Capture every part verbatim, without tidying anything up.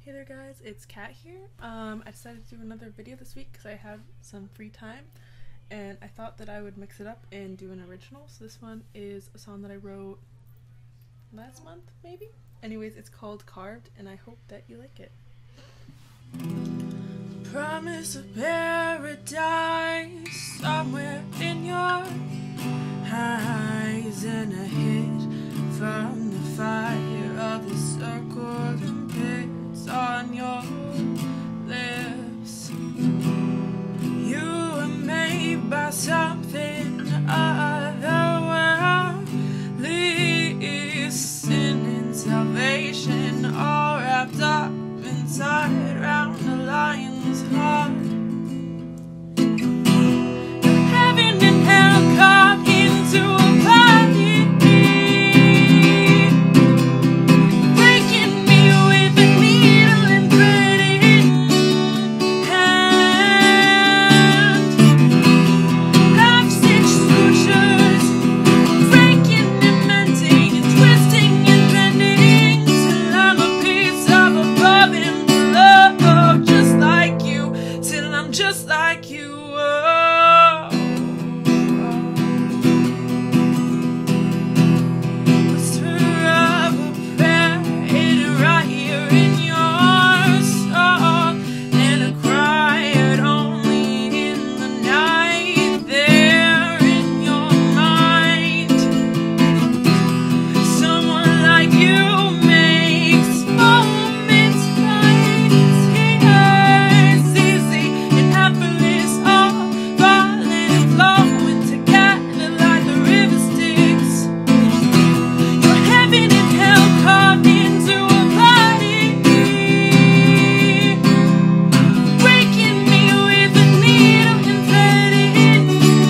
Hey there guys, it's Kat here. Um, I decided to do another video this week because I have some free time and I thought that I would mix it up and do an original. So this one is a song that I wrote last month, maybe? Anyways, it's called Carved and I hope that you like it. Promise of paradise somewhere in your eyes, and a hit from the fire of the circling pits on your lips. You were made by something otherworldly, sin and salvation all wrapped up inside round the lion's heart. Heaven and hell come into a body, breaking me with a needle and thread in hand. Half-stitched sutures, breaking and mending and twisting and bending till I'm a piece of above and just like you, till I'm just like you. Oh, whisper of a prayer hidden right here in your soul, and a cry heard only in the night there in your mind. Someone like you makes moments like tears easy and effortless, all falling and flowing together like the river Styx. Your heaven and hell carved into a body, breaking me with a needle and thread in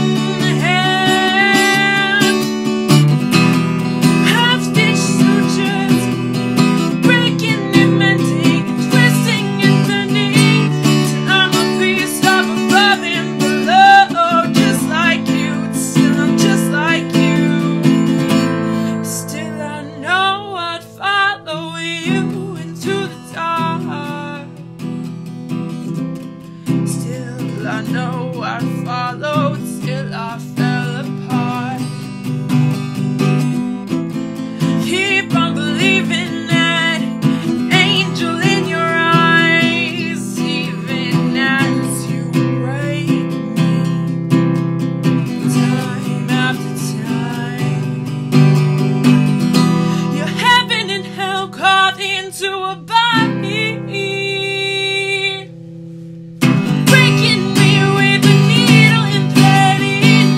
hand. Half-stitched sutures, breaking and mending and twisting and bending till I'm a piece of above and below, just like you, till I'm just like you. Still I know I'd follow you into the dark. Still I know I'd follow till I fell apart. Keep on believing that angel in your eyes, even as you break me time after time. Your heaven and hell carved into a body, breaking me with a needle and thread in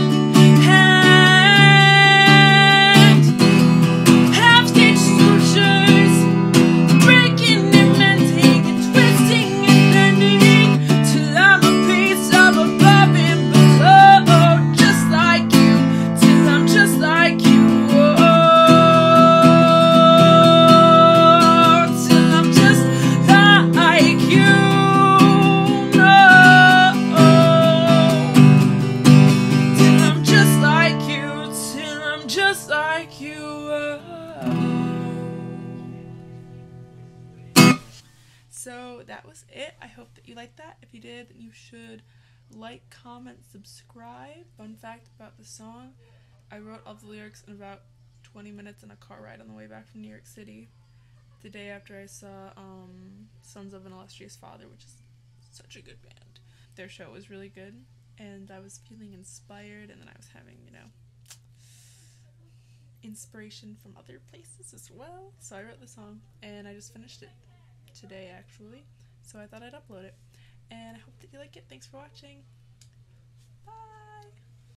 hand. Half-stitched sutures, breaking and mending and twisting and bending till I'm a piece of above and below, just like you, till I'm just like you. Oh, till I'm just like you. No, till I'm just like you, till I'm just like you. So that was it. I hope that you liked that. If you did, then you should like, comment, subscribe. Fun fact about the song, I wrote all the lyrics in about twenty minutes in a car ride on the way back from New York City the day after I saw um, Sons of an Illustrious Father, which is such a good band. Their show was really good and I was feeling inspired, and then I was having, you know, inspiration from other places as well. So I wrote the song and I just finished it today actually, so I thought I'd upload it, and I hope that you like it. Thanks for watching. Bye.